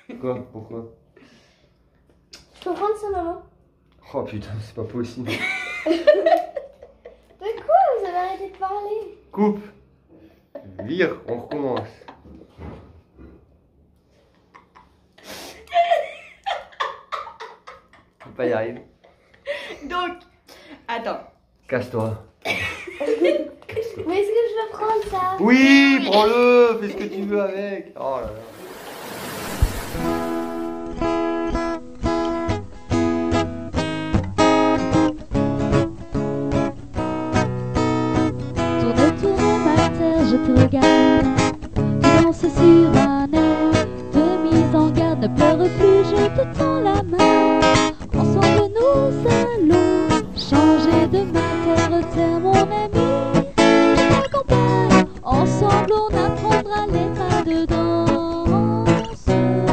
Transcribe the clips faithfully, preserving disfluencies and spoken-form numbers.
Quoi? Pourquoi? Je peux prendre ça, maman? Oh putain, c'est pas possible. De quoi? Vous avez arrêté de parler. Coupe. Vire, on recommence. On peut pas y arriver. Donc, attends. Casse-toi. Mais est-ce que je peux prendre ça? Oui, prends-le, fais ce que tu veux avec. Oh là là. Tourne, tourne ma terre, je te regarde. Tu danses sur un air de mise en garde. Ne pleure plus, je te tends la main. Ensemble nous allons changer de matière. Terre mon ami, je t'accompagne. Ensemble on apprendra les pas de danse.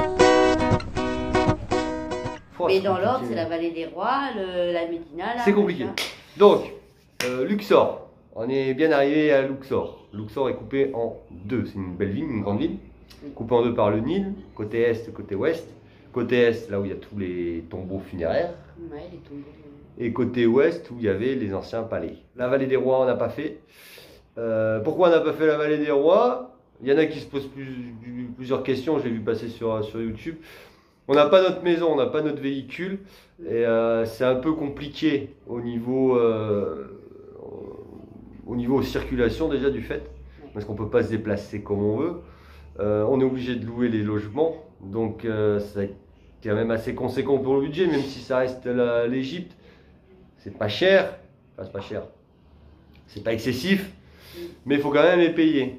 Mais dans l'ordre, c'est la vallée des rois, le, la Médina. là, C'est compliqué. machin. Donc, euh, Luxor. On est bien arrivé à Luxor. Luxor est coupé en deux. C'est une belle ville, une grande ville. Coupé en deux par le Nil, côté est, côté ouest. Côté est, là où il y a tous les tombeaux funéraires. Ouais, les tombeaux. Et côté ouest, où il y avait les anciens palais. La vallée des rois, on n'a pas fait. Euh, pourquoi on n'a pas fait la vallée des rois? Il y en a qui se posent plus, plusieurs questions, je l'ai vu passer sur, sur YouTube. On n'a pas notre maison, on n'a pas notre véhicule. Et euh, c'est un peu compliqué au niveau, euh, au niveau circulation déjà du fait. Parce qu'on ne peut pas se déplacer comme on veut. Euh, on est obligé de louer les logements. Donc euh, c'est quand même assez conséquent pour le budget, même si ça reste l'Égypte. C'est pas cher. Enfin, c'est pas cher. C'est pas excessif. Mais il faut quand même les payer.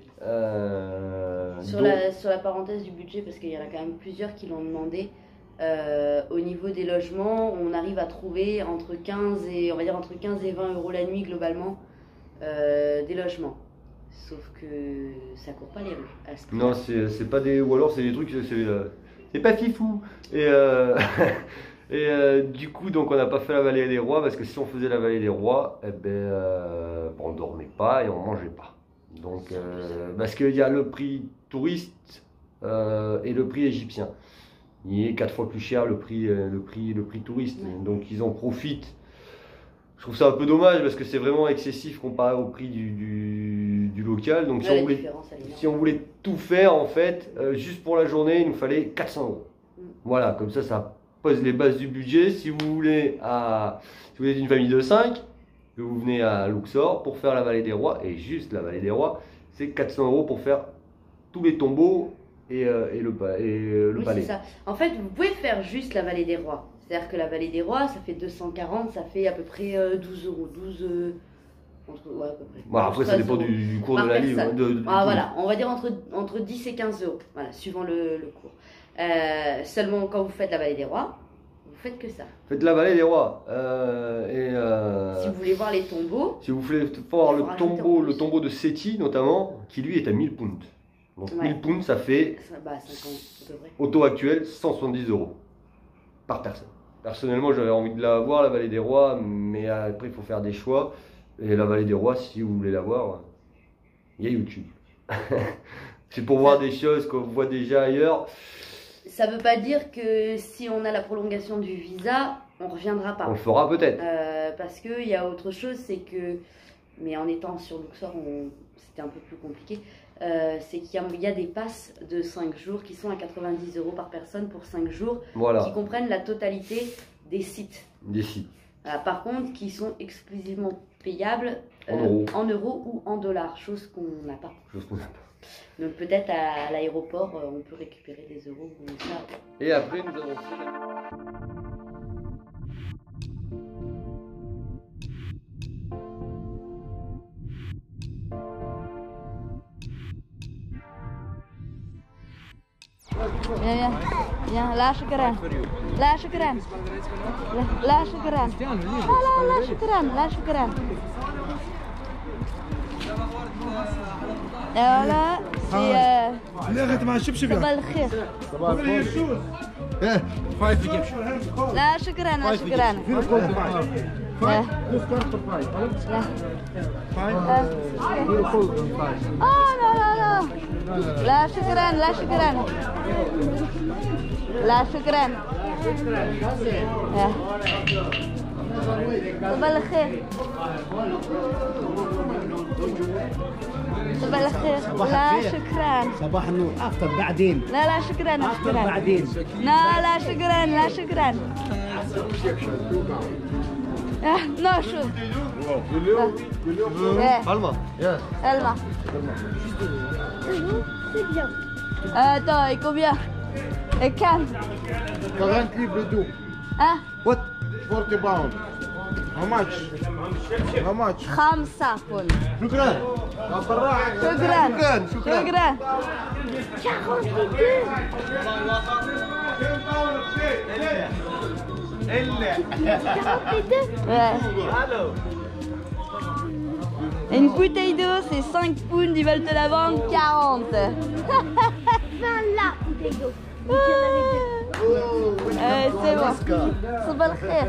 Euh, Sur, donc... la, sur la parenthèse du budget, parce qu'il y en a quand même plusieurs qui l'ont demandé, euh, au niveau des logements, on arrive à trouver entre quinze et, on va dire entre quinze et vingt euros la nuit globalement euh, des logements. Sauf que ça court pas les rues à ce prix-là. Non, c'est pas des. Ou alors c'est des trucs, c'est euh, pas fifou. Et, euh, et euh, du coup, donc on n'a pas fait la vallée des rois parce que si on faisait la vallée des rois, eh ben, euh, on dormait pas et on mangeait pas. Donc, euh, parce qu'il y a le prix touriste euh, et le prix égyptien. Il est quatre fois plus cher le prix, euh, le prix, le prix touriste. Ouais. Donc ils en profitent. Je trouve ça un peu dommage parce que c'est vraiment excessif comparé au prix du, du, du local. Donc, ouais, si, on voulait, si on voulait tout faire, en fait, euh, juste pour la journée, il nous fallait quatre cents euros. Mm. Voilà, comme ça, ça pose les bases du budget. Si vous voulez, à, si vous êtes une famille de cinq, que vous venez à Luxor pour faire la vallée des rois, et juste la vallée des rois, c'est quatre cents euros pour faire tous les tombeaux et, euh, et le, et le oui, palais. Ça. En fait, vous pouvez faire juste la vallée des rois. C'est-à-dire que la vallée des rois, ça fait deux cent quarante, ça fait à peu près euh, douze euros. douze, euh, entre, ouais, à peu près. Bon, après, ça dépend du, du cours par de la livre. De, de, ah, voilà, on va dire entre, entre dix et quinze euros, voilà, suivant le, le cours. Euh, seulement quand vous faites la vallée des rois, vous faites que ça. Faites la vallée des rois. Euh, et, euh, si vous voulez voir les tombeaux. Si vous voulez voir le tombeau, le tombeau de Séti, notamment, qui lui est à mille pounds. Donc ouais. mille pounds, ça fait, ça, bah, cinquante, à peu près. Au taux actuel, cent soixante-dix euros par personne. Personnellement, j'avais envie de la voir, la vallée des rois, mais après, il faut faire des choix. Et la vallée des rois, si vous voulez la voir, il y a YouTube. C'est pour voir des choses qu'on voit déjà ailleurs. Ça ne veut pas dire que si on a la prolongation du visa, on ne reviendra pas. On le fera peut-être. Euh, parce qu'il y a autre chose, c'est que, mais en étant sur Luxor, c'était un peu plus compliqué. Euh, c'est qu'il y, y a des passes de cinq jours qui sont à quatre-vingt-dix euros par personne pour cinq jours, voilà. Qui comprennent la totalité des sites. Des sites. Voilà, par contre, qui sont exclusivement payables en, euh, euros. en euros ou en dollars, chose qu'on n'a pas. Chose qu'on n'a pas. Donc peut-être à, à l'aéroport, euh, on peut récupérer des euros ou ça. Et après, nous avons fait la... Viens, viens, viens, là, shukran. Là, shukran. Là, shukran. Là, là, là, shukran. Là, shukran. Et voilà, c'est... لا غير مع الشبشب صباح الخير. صباح الخير. لا شكرا لا شكرا. Yeah. This one for five. Yeah. Five. Uh, Beautiful five. Oh no no no. لا شكرا لا شكرا. لا شكرا. Yeah. صباح الخير. صباح الخير. لا شكرا. صباح النور. افطر بعدين. لا لا شكرا لا افطر شكرا. بعدين. لا لا شكرا لا شكرا. آه، non chaud. Ouais. Alma. Yes. Alma. C'est bien. Attends, et combien? Et calme. quarante livres d'eau. Hein? What? forty pounds. How much? How much? خمسة فل. شكرا. شكرا. شكرا. شكرا. quarante-deux. quarante-deux. Ouais. Une bouteille d'eau, c'est cinq pounds, ils veulent te la vendre quarante. vingt là, bouteille d'eau. Euh, c'est bon. صباح الخير.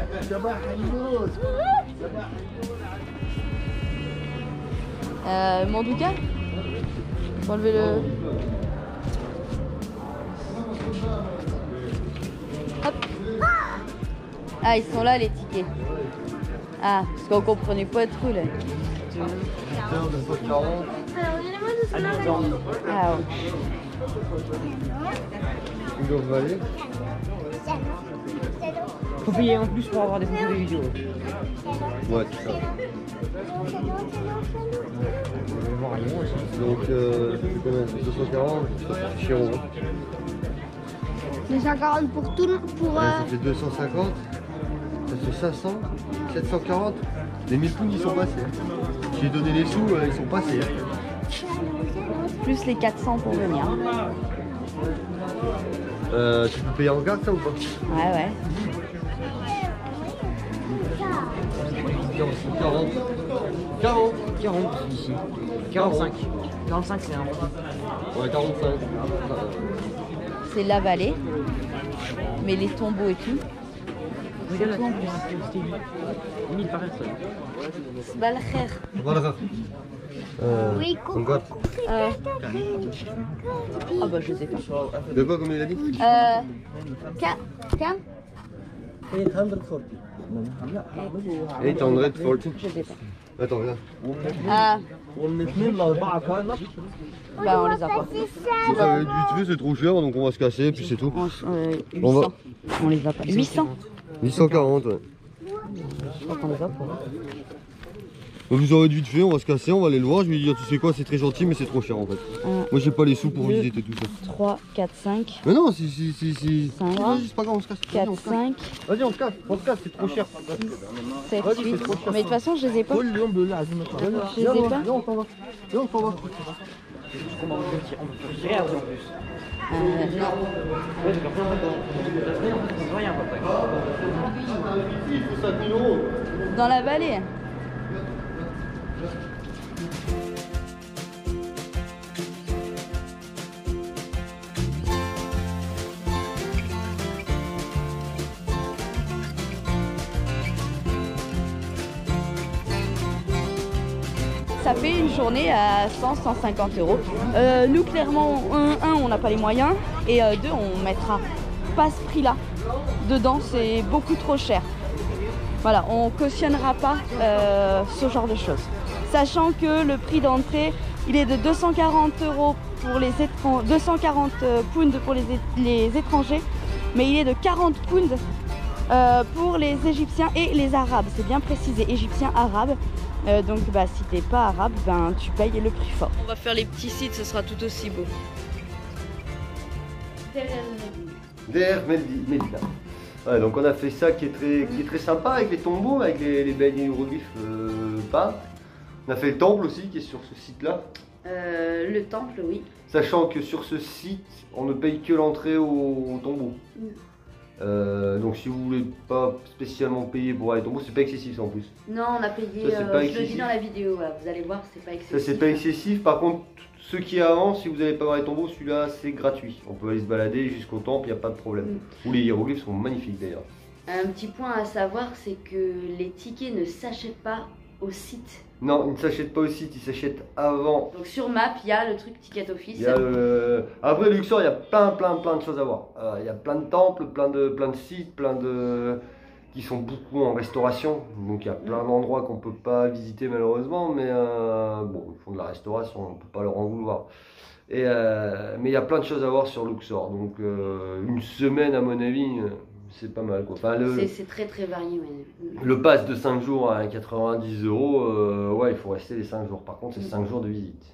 Euh, Mandouka? Faut enlever le... Hop. Ah, ils sont là les tickets. Ah, parce qu'on comprenait pas trop là. Alors, donnez-moi tout ce qu'on a dit. Ah ouais. Ils doivent aller. Faut payer en plus pour avoir des photos de vidéos. Ouais, c'est ça. Je vais voir rien aussi. Donc, euh, c'est combien? deux cent quarante, ça fait chier en gros. deux cent quarante pour tout le pour. Ouais, euh, ça fait deux cent cinquante, ça fait cinq cents, sept cent quarante. Les mille pounds ils sont passés. hein. J'ai donné les sous, euh, ils sont passés. hein. Plus les quatre cents pour venir. Euh, tu peux payer en carte ça ou pas? Ouais, ouais. quarante. quarante. quarante ici. quarante-cinq. quarante-cinq c'est un. Ouais, quarante-cinq. C'est la vallée. Mais les tombeaux et tout. Regarde la tombe, c'était limite par personne. صباح الخير. Voilà. Euh, Oui, on garde. Euh... Ah bah je sais pas. De quoi, comme il a dit? Euh... Cam Cam eight hundred forty. Je sais pas. Attends, regarde. Ah, bah on les a pas. Ça va être vite fait, c'est trop cher, donc on va se casser, puis c'est tout. On, euh, huit On va- cents. On les a pas. huit cents. huit cent quarante, ouais. Je crois qu'on les a pas. Donc vous aurez vite fait, on va se casser, on va aller le voir. Je vais lui dire, tu sais quoi, c'est très gentil, mais c'est trop cher en fait. un, Moi j'ai pas les sous pour deux, visiter tout ça. trois, quatre, cinq, Mais non, si, si, si, si. cinq, Vas-y, c'est pas grave, on se casse. Vas-y, on quatre, se casse. cinq, Vas-y, on se casse, on se casse, c'est trop cher. sept, Vas-y, huit. c'est trop cher. Mais de toute façon, je les ai pas. Je Je les ai pas. Viens, on s'en va. Viens, on s'en va. Comment on peut tirer en plus. Euh, non. Ouais, d'accord. On peut rien à peu près. Il faut cinq mille euros. Dans la vallée. Ça fait une journée à cent, cent cinquante euros. Euh, nous, clairement, un, un, on n'a pas les moyens. Et euh, deux, on mettra pas ce prix-là dedans. C'est beaucoup trop cher. Voilà, on cautionnera pas euh, ce genre de choses. Sachant que le prix d'entrée, il est de deux cent quarante euros pour les étrangers, deux cent quarante pounds pour les, les étrangers, mais il est de quarante pounds euh, pour les Égyptiens et les Arabes. C'est bien précisé, Égyptiens, Arabes. Euh, donc bah, si t'es pas arabe, ben, tu payes le prix fort. On va faire les petits sites, ce sera tout aussi beau. Der Medina. Ouais, donc on a fait ça qui est très, qui est très sympa avec les tombeaux, avec les, les belles hiéroglyphes euh, peints. On a fait le temple aussi qui est sur ce site-là. Euh, le temple, oui. Sachant que sur ce site, on ne paye que l'entrée au, au tombeau. Mm. Euh, donc si vous voulez pas spécialement payer pour aller au tombeau, c'est pas excessif ça en plus. Non, on a payé, Ça, c'est euh, pas je le dis excessif. dans la vidéo, voilà, vous allez voir, c'est pas Ça excessif. c'est pas excessif, par contre ce qui est avant, si vous n'allez pas voir les tombeaux, celui-là c'est gratuit. On peut aller se balader jusqu'au temple, il n'y a pas de problème. Mm. Où les hiéroglyphes sont magnifiques d'ailleurs. Un petit point à savoir, c'est que les tickets ne s'achètent pas au site. Non, ils ne s'achètent pas au site, ils s'achètent avant. Donc sur Map, il y a le truc Ticket Office. Il y a le... Après Luxor, il y a plein, plein, plein de choses à voir. Euh, il y a plein de temples, plein de, plein de sites, plein de... qui sont beaucoup en restauration. Donc il y a plein d'endroits qu'on ne peut pas visiter malheureusement, mais euh, bon, ils font de la restauration, on ne peut pas leur en vouloir. Et, euh, mais il y a plein de choses à voir sur Luxor. Donc euh, une semaine à mon avis, c'est pas mal quoi. Enfin, le... C'est très très varié. Mais... Le pass de cinq jours à quatre-vingt-dix euros, euh, ouais, il faut rester les cinq jours. Par contre, c'est cinq jours de visite.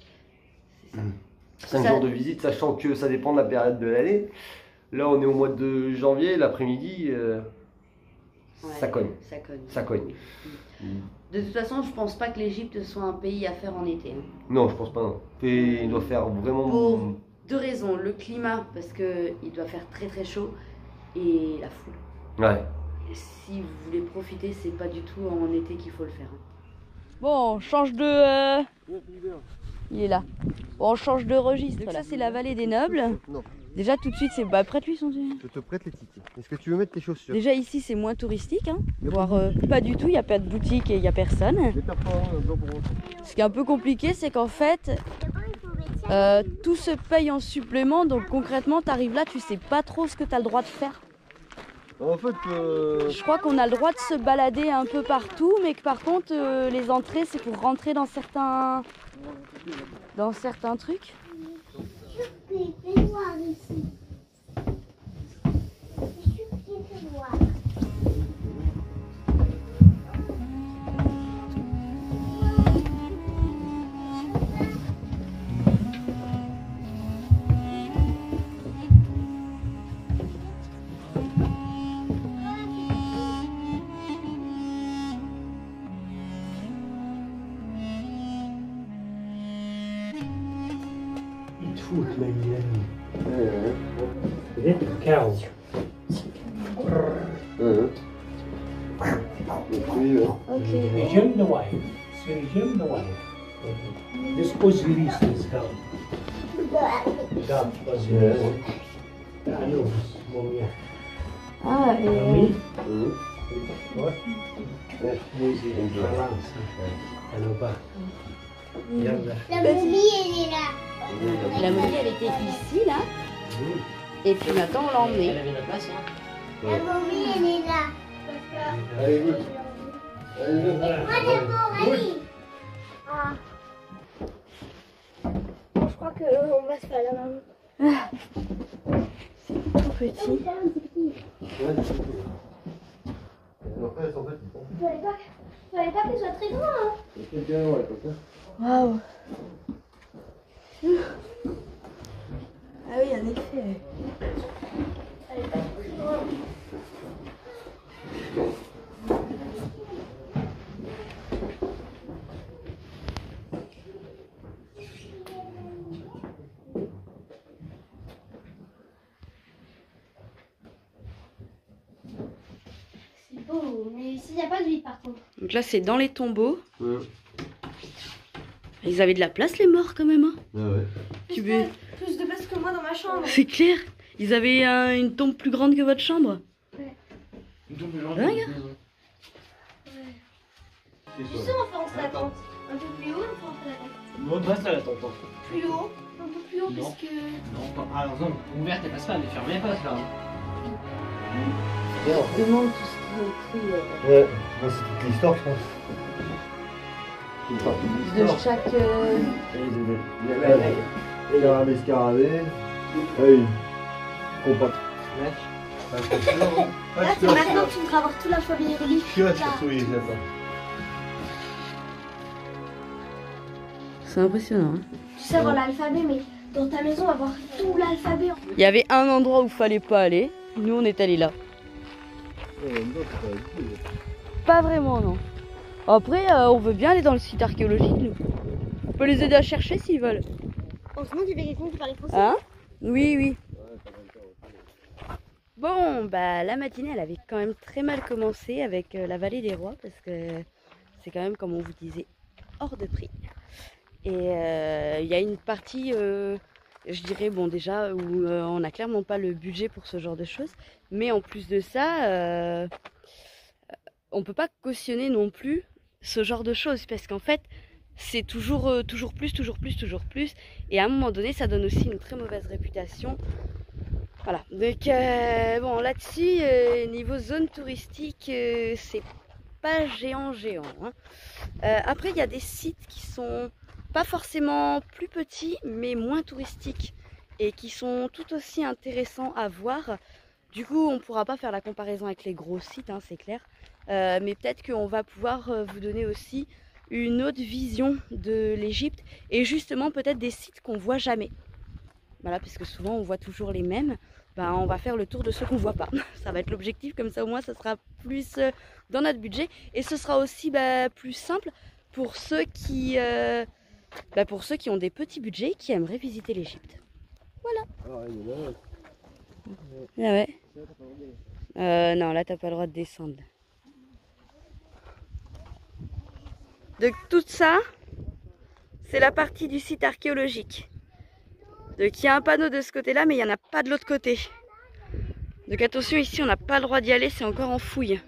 cinq Ça... jours de visite, sachant que ça dépend de la période de l'année. Là, on est au mois de janvier, l'après-midi, euh, ouais, ça cogne. Ça cogne. Ça cogne. De toute façon, je pense pas que l'Égypte soit un pays à faire en été. Hein. Non, je pense pas. Non. Et il doit faire vraiment. Pour deux raisons. Le climat, parce qu'il doit faire très très chaud, et la foule. Ouais. Si vous voulez profiter, c'est pas du tout en été qu'il faut le faire. Bon, on change de... Euh... Il est là. Bon, on change de registre. Donc là, c'est la vallée des nobles. Non. Déjà, tout de suite, c'est... Bah, prête-lui son... Je te prête les tickets. Est-ce que tu veux mettre tes chaussures? Déjà, ici, c'est moins touristique. Hein. Voire euh, pas du tout. Il n'y a pas de boutique et il n'y a personne. Je perds pas un blanc pour rentrer. Ce qui est un peu compliqué, c'est qu'en fait, euh, tout se paye en supplément. Donc, concrètement, tu arrives là, tu sais pas trop ce que tu as le droit de faire. En fait, euh... je crois qu'on a le droit de se balader un peu partout, mais que par contre, euh, les entrées, c'est pour rentrer dans certains, dans certains trucs. Fais voir ici. Fais voir. Foot maybe then. With it, cows. Ok. Jim the wife. See Jim the wife. This was released as dog. Dog was released. I know this one, yeah. Ah, And et... me? What? Music and balance. Hello, back. La momie, elle est là. La momie, elle était ici, là. Et puis maintenant, on l'a emmenée. Elle avait la place, hein. La momie, elle est là. Allez, vite. Allez, vite. Moi d'abord, allez. Ah. Je crois qu'on va se faire la maman. Tout petit. Après, en fait, ils font. Il fallait pas, fallait pas qu'il soit très grand. Hein. C'est bien, ouais, comme ça. Waouh. Ah oui, en effet. Fallait pas être très grand. C'est beau, mais s'il n'y a pas de vide par contre. Donc là, c'est dans les tombeaux. Ouais. Ils avaient de la place, les morts, quand même. Hein. Ah ouais. Tu veux... Plus de place que moi dans ma chambre. C'est clair. Ils avaient euh, une tombe plus grande que votre chambre. Dingue. Tu sais, on fait rentrer la tente. Un peu plus haut, on fait rentrer la tente. Non, pas ça, attends, attends. Plus haut, un peu plus haut, Non. parce que... Non, pas. Ah, non, ouverte, elle passe pas, mais fermée, elle passe là. Je demande tout ce qui est écrit euh, Ouais, c'est toute l'histoire, je pense. Une partie de de l'histoire. chaque... euh, Il y a un escarabée. Hey, compact. Là, c'est maintenant que tu devras avoir tout l'alphabet hiéroglyphique. là. C'est impressionnant. Hein. Tu sais avoir l'alphabet, mais dans ta maison, avoir tout l'alphabet. Il y avait un endroit où fallait pas aller. Nous, on est allés là. Pas vraiment, non. Après, euh, on veut bien aller dans le site archéologique, nous. On peut les aider à chercher s'ils veulent. Heureusement qu'il y avait quelqu'un qui parlait français. Hein? Oui, oui. Bon, bah la matinée, elle avait quand même très mal commencé avec euh, la vallée des rois parce que c'est quand même, comme on vous disait, hors de prix. Et il euh, y a une partie euh, je dirais, bon déjà, où euh, on n'a clairement pas le budget pour ce genre de choses. Mais en plus de ça, euh, on ne peut pas cautionner non plus ce genre de choses. Parce qu'en fait, c'est toujours, euh, toujours plus, toujours plus, toujours plus. Et à un moment donné, ça donne aussi une très mauvaise réputation. Voilà. Donc, euh, bon, là-dessus, euh, niveau zone touristique, euh, c'est pas géant, géant. Hein. Euh, après, il y a des sites qui sont pas forcément plus petits, mais moins touristiques. Et qui sont tout aussi intéressants à voir. Du coup, on ne pourra pas faire la comparaison avec les gros sites, hein, c'est clair. Euh, mais peut-être qu'on va pouvoir euh, vous donner aussi une autre vision de l'Égypte. Et justement, peut-être des sites qu'on voit jamais. Voilà, parce que souvent, on voit toujours les mêmes. Ben, on va faire le tour de ceux qu'on ne voit pas. Ça va être l'objectif, comme ça au moins, ça sera plus euh, dans notre budget. Et ce sera aussi bah, plus simple pour ceux, qui, euh, bah, pour ceux qui ont des petits budgets, qui aimeraient visiter l'Égypte. Voilà. Ah ouais. Euh, non, là, t'as pas le droit de descendre. Donc tout ça, c'est la partie du site archéologique. Donc il y a un panneau de ce côté-là, mais il n'y en a pas de l'autre côté. Donc attention, ici on n'a pas le droit d'y aller, c'est encore en fouille.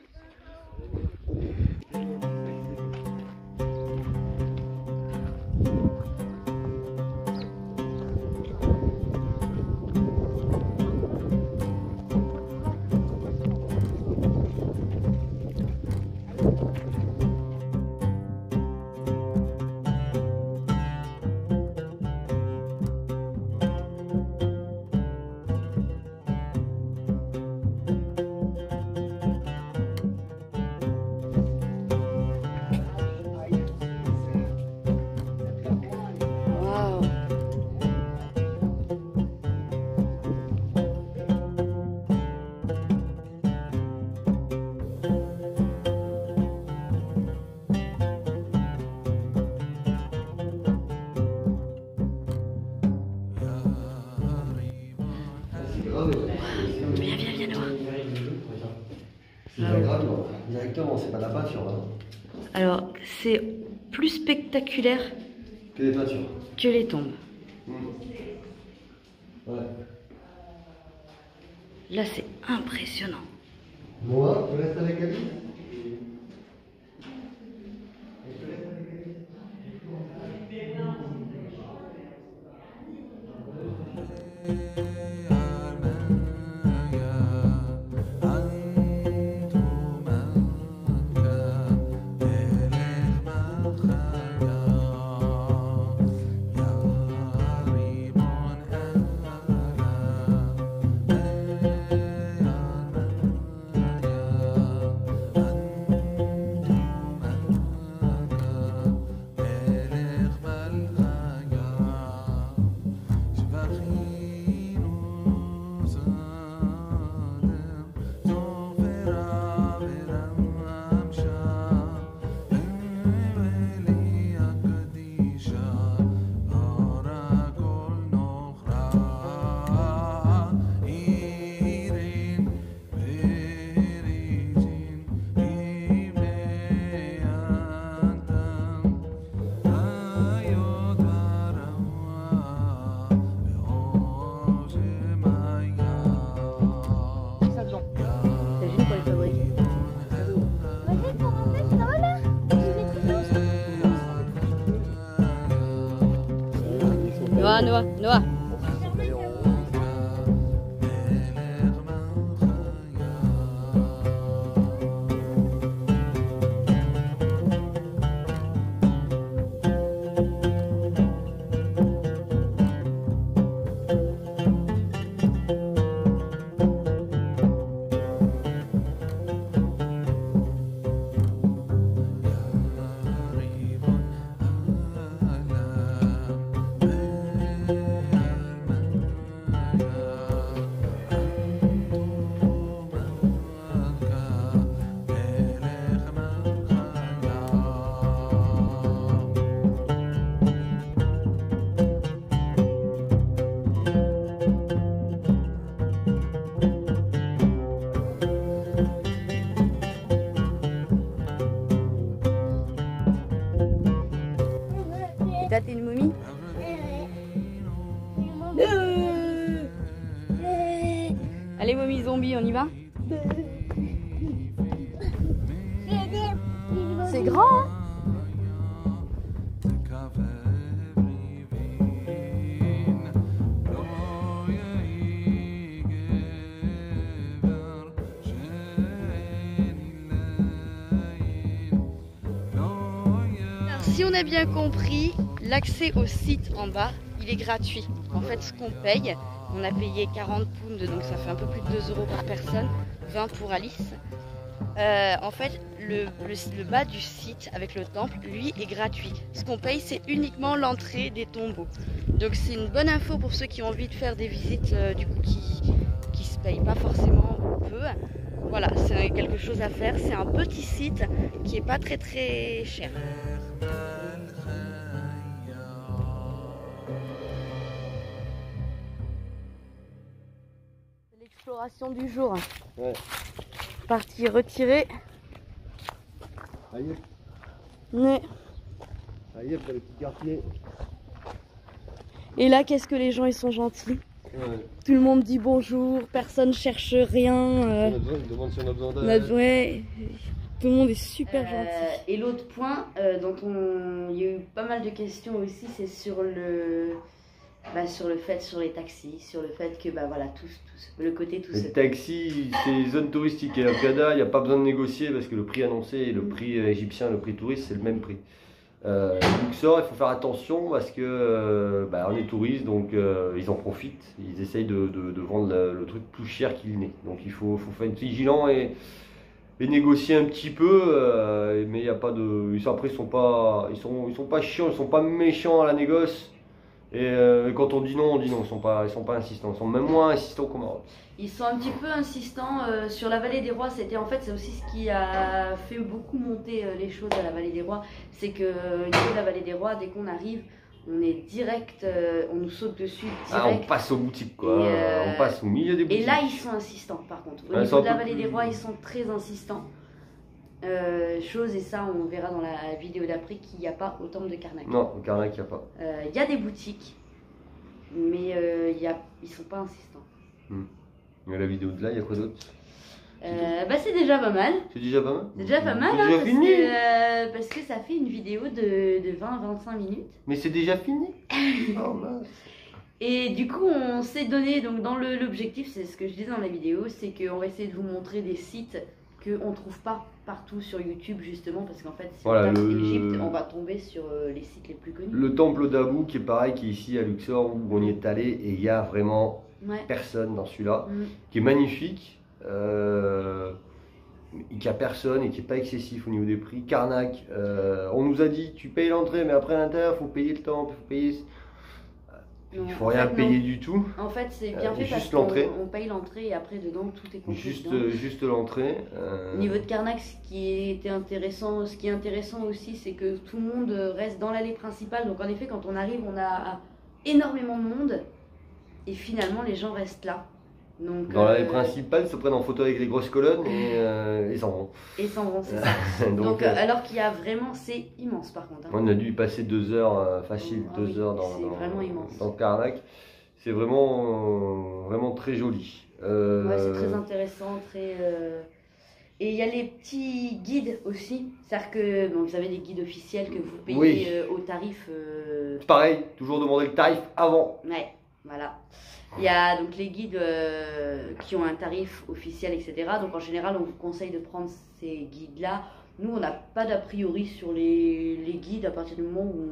Viens, viens, viens, Noah. C'est pas grave, non. Directement, c'est pas la peinture. Hein. Alors, c'est plus spectaculaire que les peintures. Que les tombes. Mmh. Ouais. Là, c'est impressionnant. Moi, tu restes avec Alice? Noah, Noah, Noah. mini zombies, on y va? C'est grand, hein? Si on a bien compris, l'accès au site en bas, il est gratuit. En fait, ce qu'on paye, on a payé quarante pounds, donc ça fait un peu plus de deux euros par personne, vingt pour Alice. Euh, en fait, le, le, le bas du site avec le temple, lui, est gratuit. Ce qu'on paye, c'est uniquement l'entrée des tombeaux. Donc c'est une bonne info pour ceux qui ont envie de faire des visites, euh, du coup, qui qui se payent pas forcément peu. Voilà, c'est quelque chose à faire. C'est un petit site qui est pas très très cher. L'exploration du jour. Ouais. Partie retirée. Aïe, Ouais. aïe, pour les petits quartiers. Et là, qu'est-ce que les gens ils sont gentils. Ouais. Tout le monde dit bonjour, personne cherche rien. Euh, On a besoin, on demande si on a besoin on a- d'aide. ouais, tout le monde est super Euh, gentil. et l'autre point euh, dont on... il y a eu pas mal de questions aussi, c'est sur le... Bah, sur le fait, sur les taxis, sur le fait que bah voilà, tous, tous, le côté tout Les ce... taxis, c'est les zones touristiques. Et à Gada, il n'y a pas besoin de négocier parce que le prix annoncé et le prix euh, égyptien et le prix touriste, c'est le même prix. Euh, Luxor, il faut faire attention parce que euh, bah, on est touriste, donc euh, ils en profitent. Ils essayent de, de, de vendre le, le truc plus cher qu'il n'est. Donc il faut, faut faire être vigilant et, et négocier un petit peu. Euh, mais il n'y a pas de. Ils sont, après, ils sont pas, ils sont, ils sont pas chiants, ils sont pas méchants à la négoce. Et euh, quand on dit non, on dit non. Ils sont pas, ils sont pas insistants. Ils sont même moins insistants qu'au Maroc. Ils sont un petit peu insistants euh, sur la vallée des rois. C'était en fait, c'est aussi ce qui a fait beaucoup monter euh, les choses à la vallée des rois. C'est que euh, au niveau de la vallée des rois, dès qu'on arrive, on est direct, euh, on nous saute dessus Ah, on direct. passe aux boutiques, quoi. Et, euh, On passe au milieu des boutiques. Et là, ils sont insistants par contre. Au Ouais, c'est niveau un de la peu vallée plus- des rois, ils sont très insistants. Euh, chose, et ça, on verra dans la vidéo d'après, qu'il n'y a pas au temple de Karnak. Non, au Karnak, il n'y a pas. Euh, Il y a des boutiques, mais euh, il y a, ils sont pas insistants. Mais la vidéo de là, il y a quoi d'autre? Euh, bah, c'est déjà pas mal. C'est déjà pas mal? C'est déjà pas mal, C'est hein, déjà parce, fini? que, euh, parce que ça fait une vidéo de, de vingt à vingt-cinq minutes. Mais c'est déjà fini? Oh mince. Et du coup, on s'est donné, donc dans le- l'objectif, c'est ce que je disais dans la vidéo, c'est qu'on va essayer de vous montrer des sites qu'on ne trouve pas partout sur YouTube, justement, parce qu'en fait, si Voilà, on tape le- Égypte, le- on va tomber sur euh, les sites les plus connus. Le temple d'Abou qui est pareil, qui est ici à Luxor, où on y est allé, et il y a vraiment Ouais. personne dans celui-là, Mm. qui est magnifique, euh, qui a personne et qui est pas excessif au niveau des prix. Karnak, euh, on nous a dit tu payes l'entrée, mais après à l'intérieur, faut payer le temple, faut payer. Non, Il faut en rien fait, payer non. du tout. En fait, c'est bien Euh, fait parce juste l'entrée. qu'on on paye l'entrée et après, dedans, tout est compris Juste, dedans. euh, juste l'entrée. euh, Au niveau de Karnak, ce qui était intéressant, ce qui est intéressant aussi, c'est que tout le monde reste dans l'allée principale. Donc en effet, quand on arrive, on a énormément de monde et finalement les gens restent là. Donc, Dans l'allée euh, principale, ils se prennent en photo avec les grosses colonnes et euh, ils s'en vont. Et s'en vont, c'est ça. Donc, Donc, euh, euh, alors qu'il y a vraiment, c'est immense par contre. hein. on a dû y passer deux heures, euh, facile, Ah deux oui, heures dans, c'est dans, vraiment immense. dans Karnak. C'est vraiment, euh, vraiment très joli. Euh, Ouais, c'est très intéressant, très. euh, Et il y a les petits guides aussi. C'est-à-dire que bon, vous avez des guides officiels que vous payez Oui. euh, au tarif. euh, Pareil, toujours demander le tarif avant. Ouais, voilà. Il y a donc les guides euh, qui ont un tarif officiel, et cetera. Donc en général, on vous conseille de prendre ces guides-là. Nous, on n'a pas d'a priori sur les, les guides à partir du moment où,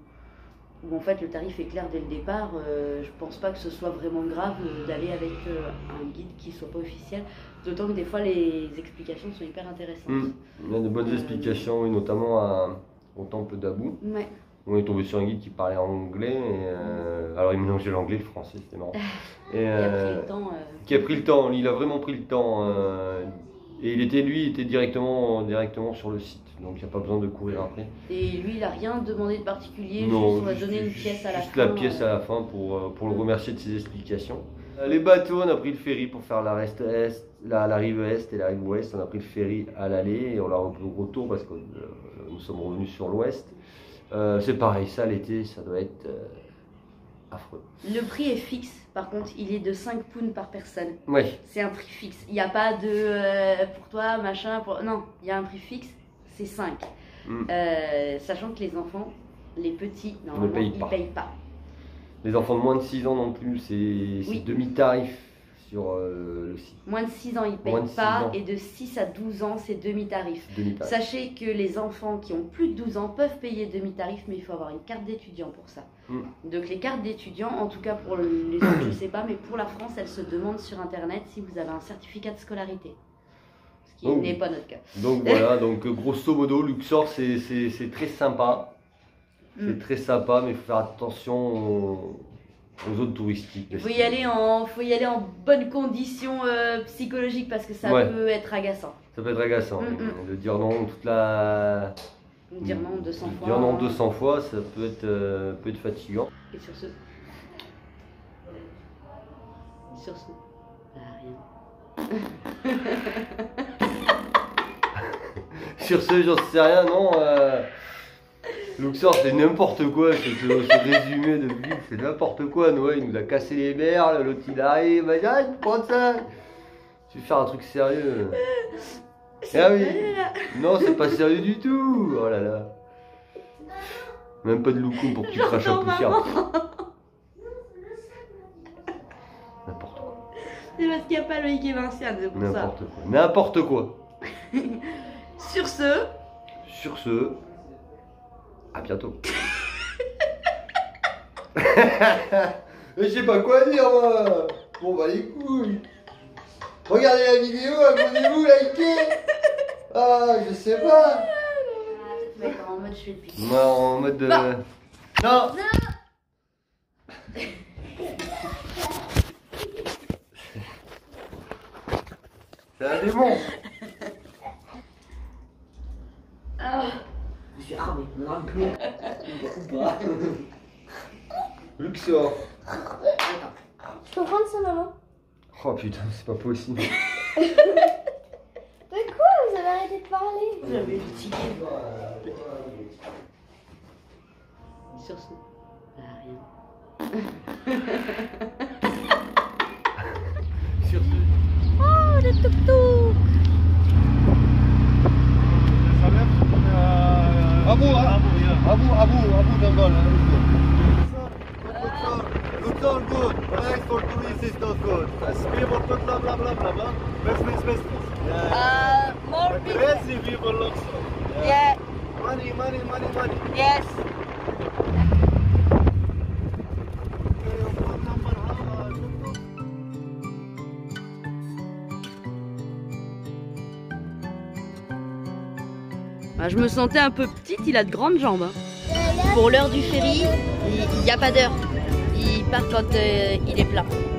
où en fait le tarif est clair dès le départ. Euh, je pense pas que ce soit vraiment grave euh, d'aller avec euh, un guide qui soit pas officiel. D'autant que des fois, les explications sont hyper intéressantes. Hmm. Il y a de bonnes Euh, explications, oui, notamment à- au temple d'Abou. Ouais. On est tombé sur un guide qui parlait anglais. Et, euh, alors il mélangeait l'anglais et le français, c'était marrant. Et, Il a euh, pris le temps. euh, qui a pris le temps, il a vraiment pris le temps. euh, et il était, lui, il était directement, directement sur le site. Donc il n'y a pas besoin de courir après. Et lui, il a rien demandé de particulier. Non, juste, on a juste- donné une juste- pièce à la juste fin. la pièce euh, à la fin pour, euh, pour le remercier de ses explications. Euh, Les bateaux, on a pris le ferry pour faire la, reste est, la, la rive est et la rive ouest. On a pris le ferry à l'aller et on l'a repris au retour parce que euh, nous sommes revenus sur l'ouest. Euh, c'est pareil, ça l'été, ça doit être euh, affreux. Le prix est fixe, par contre, il est de cinq pounds par personne. Ouais. C'est un prix fixe. Il n'y a pas de euh, pour toi, machin, pour... non, il y a un prix fixe, c'est cinq. Mm. Euh, sachant que les enfants, les petits, normalement, payent ils pas. ne payent pas. Les enfants de moins de six ans non plus, c'est Oui. demi-tarif sur euh, le site. Moins de six ans, ils ne Moins payent de six pas, ans. et de six à douze ans, c'est demi-tarif. Demi-tarif. Sachez que les enfants qui ont plus de douze ans peuvent payer demi-tarif, mais il faut avoir une carte d'étudiant pour ça. Mm. Donc les cartes d'étudiant, en tout cas pour les autres, je ne sais pas, mais pour la France, elles se demandent sur Internet si vous avez un certificat de scolarité. Ce qui Oh. n'est pas notre cas. Donc voilà, donc grosso modo, Luxor c'est très sympa. C'est Mm. très sympa, mais il faut faire attention aux, aux zones touristiques. Il faut y aller en, faut y aller en bonne condition euh, psychologique parce que ça Ouais. peut être agaçant. Ça peut être agaçant. Mm, mm. De dire non toute la. Dire non deux cents de fois. Dire non hein. deux cents fois, ça peut être, euh, peut être fatigant. Et sur ce. Sur ce. Bah, rien. Sur ce, j'en sais rien, non. Euh... Luxor, c'est n'importe quoi, ce, ce, ce résumé de ville, c'est n'importe quoi. Noé, il nous a cassé les merles, l'autre il arrive, il m'a dit, arrête, prends ça. Je vais faire un truc sérieux. Ah oui. Non, c'est pas sérieux du tout. Oh là là. Même pas de loukoum pour que tu craches un poussière. N'importe quoi. C'est parce qu'il n'y a pas Loïc et Vinciane, c'est pour ça. N'importe quoi. N'importe quoi. Sur ce. Sur ce, à bientôt. Je sais pas quoi dire moi. Bon bah les couilles. Regardez la vidéo, abonnez-vous, likez. Ah, je sais pas. Ah, peut-être en mode je fais le pipi. Moi en mode de... Non. Non. C'est un démon. Ah. Je suis armé, on a un plomb. Ou pas. Luxor. Je peux prendre ça, maman? Oh putain, c'est pas possible. De quoi? Vous avez arrêté de parler? J'avais le ticket. Sur ce. Bah, rien. Sur ce. Oh, le tuk-tuk! Abu, Abu, Abu, Abu Dangal. Luxor good. Nice for tourists is not good. People blah blah blah blah blah. Best best best. Uh, more Crazy people Luxor. Yeah. Money, money, money, money. Yes. Ah, je me sentais un peu petite, il a de grandes jambes. Hein. Pour l'heure du ferry, il n'y a pas d'heure. Il part quand euh, il est plein.